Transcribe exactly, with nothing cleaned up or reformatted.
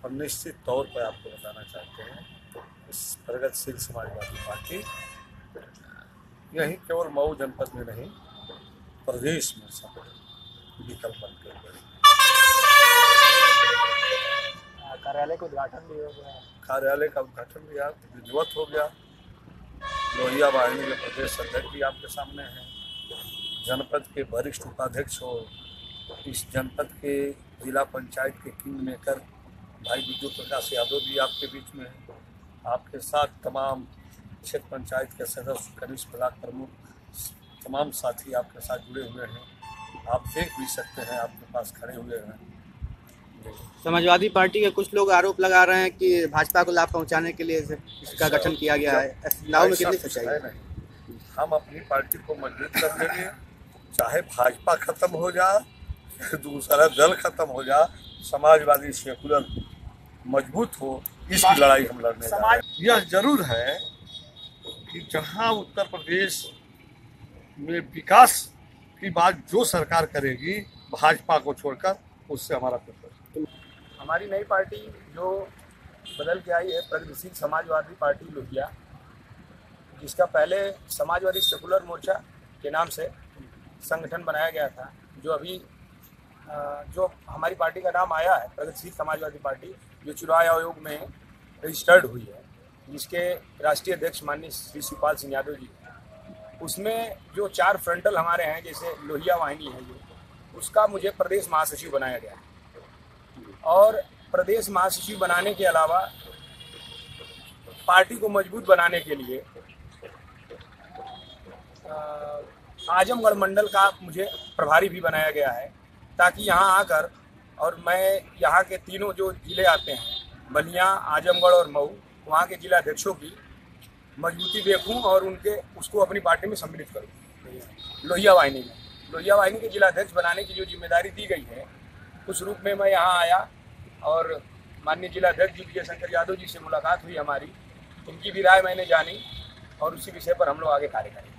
और निश्चित तौर पर आपको बताना चाहते हैं, इस प्रगतिशील समाजवादी पार्टी यही केवल मऊ जनपद में नहीं, प्रदेश में सब विकल्प बन के हुए। कार्यालय का उद्घाटन भी हो गया कार्यालय का उद्घाटन भी आप विधिवत हो गया। लोहिया वाहिनी के प्रदेश अध्यक्ष भी आपके सामने हैं। जनपद के वरिष्ठ उपाध्यक्ष हो, इस जनपद के जिला पंचायत के किंग मेकर भाई विजय प्रकाश यादव भी आपके बीच में हैं। आपके साथ तमाम क्षेत्र पंचायत के सदस्य, कनिष्ठ ब्लॉक प्रमुख, तमाम साथी आपके साथ जुड़े हुए हैं। आप देख भी सकते हैं, आपके पास खड़े हुए हैं। समाजवादी पार्टी के कुछ लोग आरोप लगा रहे हैं कि भाजपा को लाभ पहुंचाने के लिए इसका गठन किया गया है। चुनाव में कितनी सच्चाई है? नहीं, हम अपनी पार्टी को मजबूत कर देंगे, चाहे भाजपा खत्म हो जाए, दूसरा दल खत्म हो जाए, समाजवादी सेकुलर मजबूत हो, इसकी लड़ाई हम लड़ने जा रहे हैं। यह जरूर है कि जहां उत्तर प्रदेश में विकास की बात जो सरकार करेगी भाजपा को छोड़कर, उससे हमारा प्रेफरेंस। हमारी नई पार्टी जो बदल के आई है, प्रगतिशील समाजवादी पार्टी लोहिया, जिसका पहले समाजवादी सेकुलर मोर्चा के नाम से संगठन बनाया गया था, जो अभी जो हमारी पार्टी का नाम आया है प्रगतिशील समाजवादी पार्टी, जो चुनाव आयोग में रजिस्टर्ड हुई है, जिसके राष्ट्रीय अध्यक्ष माननीय श्री शिवपाल सिंह यादव जी, उसमें जो चार फ्रंटल हमारे हैं, जैसे लोहिया वाहिनी है जो, उसका मुझे प्रदेश महासचिव बनाया गया है। और प्रदेश महासचिव बनाने के अलावा पार्टी को मजबूत बनाने के लिए आजमगढ़ मंडल का मुझे प्रभारी भी बनाया गया है, ताकि यहाँ आकर और मैं यहाँ के तीनों जो जिले आते हैं, बलिया, आजमगढ़ और मऊ, वहाँ के जिला अध्यक्षों की मजबूती देखूं और उनके उसको अपनी पार्टी में सम्मिलित करूं। लोहिया वाहिनी में लोहिया वाहिनी के जिला अध्यक्ष बनाने की जो जिम्मेदारी दी गई है, उस रूप में मैं यहाँ आया और माननीय जिला अध्यक्ष जी विजय शंकर यादव जी से मुलाकात हुई हमारी, उनकी भी राय मैंने जानी और उसी विषय पर हम लोग आगे कार्य करेंगे।